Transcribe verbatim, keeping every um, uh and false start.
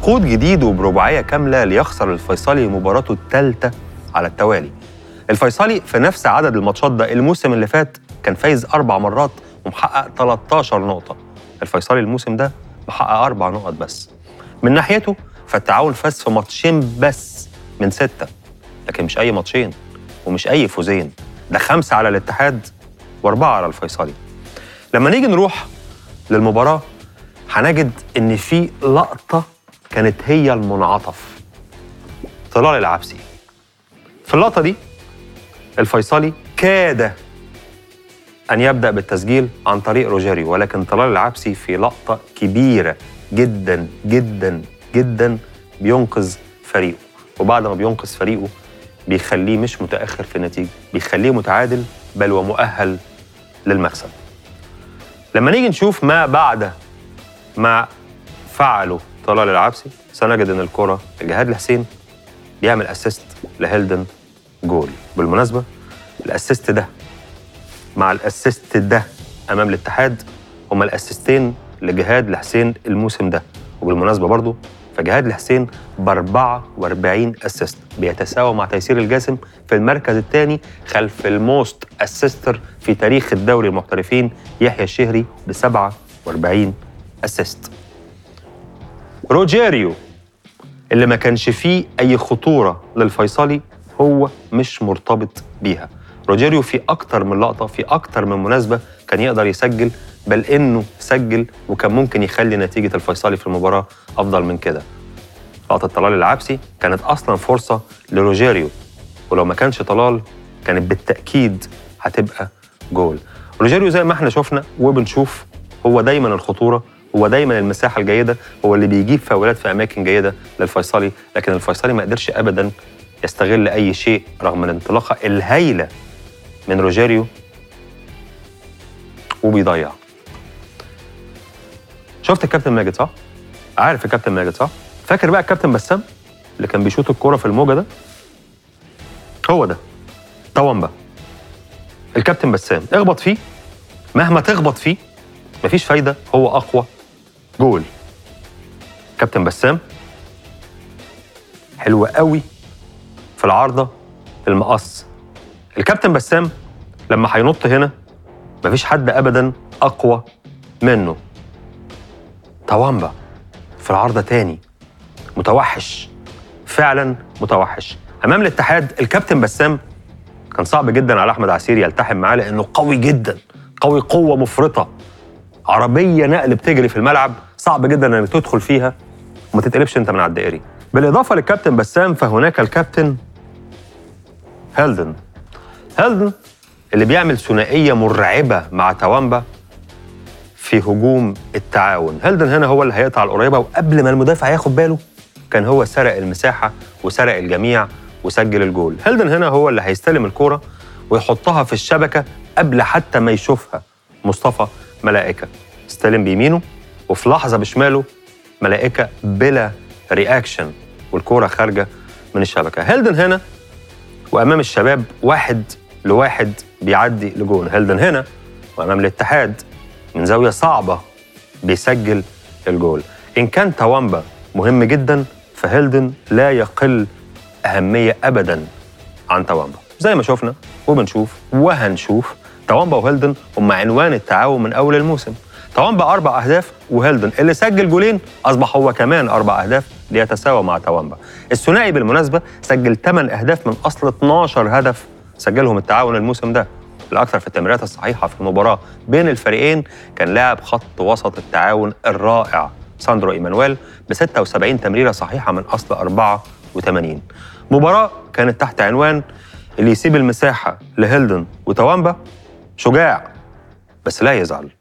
سقوط جديد وبرباعية كاملة ليخسر الفيصلي مباراته الثالثة على التوالي. الفيصلي في نفس عدد الماتشات ده الموسم اللي فات كان فايز أربع مرات ومحقق تلتاشر نقطة. الفيصلي الموسم ده محقق أربع نقط بس. من ناحيته فالتعاون فاز في ماتشين بس من ستة، لكن مش أي ماتشين ومش أي فوزين، ده خمسة على الاتحاد وأربعة على الفيصلي. لما نيجي نروح للمباراة هنجد إن في لقطة كانت هي المنعطف. طلال العبسي في اللقطة دي الفيصلي كاد أن يبدأ بالتسجيل عن طريق روجيريو، ولكن طلال العبسي في لقطة كبيرة جدا جدا جدا بينقذ فريقه، وبعد ما بينقذ فريقه بيخليه مش متأخر في النتيجة، بيخليه متعادل بل ومؤهل للمكسب. لما نيجي نشوف ما بعد ما فعله طلال العبسي سنجد ان الكرة جهاد الحسين بيعمل اسيست لهيلدن جول. بالمناسبة الاسيست ده مع الاسيست ده امام الاتحاد هما الاسيستين لجهاد الحسين الموسم ده، وبالمناسبة برضو فجهاد الحسين ب أربعة وأربعين اسيست، بيتساوى مع تيسير الجاسم في المركز الثاني خلف الموست اسيستر في تاريخ الدوري المحترفين يحيى الشهري ب سبعة وأربعين اسيست. روجيريو اللي ما كانش فيه اي خطوره للفيصلي هو مش مرتبط بيها. روجيريو في اكتر من لقطه في اكتر من مناسبه كان يقدر يسجل، بل انه سجل وكان ممكن يخلي نتيجه الفيصلي في المباراه افضل من كده. لقطه طلال العبسي كانت اصلا فرصه لروجيريو، ولو ما كانش طلال كانت بالتاكيد هتبقى جول. روجيريو زي ما احنا شفنا وبنشوف هو دايما الخطوره، هو دايما المساحه الجيده، هو اللي بيجيب فاولات في اماكن جيده للفيصلي، لكن الفيصلي ما قدرش ابدا يستغل اي شيء رغم الانطلاقه الهائله من روجيريو وبيضيع. شفت الكابتن ماجد صح؟ عارف الكابتن ماجد صح؟ فاكر بقى الكابتن بسام اللي كان بيشوط الكوره في الموجه ده؟ هو ده طوامبا. الكابتن بسام اخبط فيه مهما تخبط فيه مفيش فايده، هو اقوى جول. كابتن بسام حلوة قوي في العارضة المقص. الكابتن بسام لما هينط هنا مفيش حد أبداً أقوى منه. طوامبا في العارضة تاني متوحش، فعلاً متوحش. أمام الاتحاد الكابتن بسام كان صعب جداً على أحمد عسير يلتحم معاه لأنه قوي جداً، قوي قوة مفرطة، عربية نقل بتجري في الملعب صعب جدا انك تدخل فيها وما تتقلبش انت من على الدائري. بالاضافه للكابتن بسام فهناك الكابتن هيلدن. هيلدن اللي بيعمل ثنائيه مرعبه مع توامبا في هجوم التعاون. هيلدن هنا هو اللي هيقطع القريبه، وقبل ما المدافع ياخد باله كان هو سرق المساحه وسرق الجميع وسجل الجول. هيلدن هنا هو اللي هيستلم الكوره ويحطها في الشبكه قبل حتى ما يشوفها مصطفى ملائكة. استلم بيمينه وفي لحظة بشماله ملائكة بلا رياكشن والكورة خارجة من الشبكة. هيلدن هنا وأمام الشباب واحد لواحد بيعدي لجون. هيلدن هنا وأمام الاتحاد من زاوية صعبة بيسجل الجول. إن كان توامبا مهم جدا فهيلدن لا يقل أهمية أبدا عن توامبا. زي ما شفنا وبنشوف وهنشوف توامبا وهيلدن هم عنوان التعاون من أول الموسم. توامبا أربع أهداف وهيلدن اللي سجل جولين أصبح هو كمان أربع أهداف ليتساوى مع توامبا. الثنائي بالمناسبة سجل ثمان أهداف من أصل اثناشر هدف سجلهم التعاون الموسم ده. الأكثر في التمريرات الصحيحة في المباراة بين الفريقين كان لاعب خط وسط التعاون الرائع ساندرو إيمانويل ب ستة وسبعين تمريرة صحيحة من أصل أربعة وثمانين. مباراة كانت تحت عنوان اللي يسيب المساحة لهيلدن وتوامبا شجاع بس لا يزعل.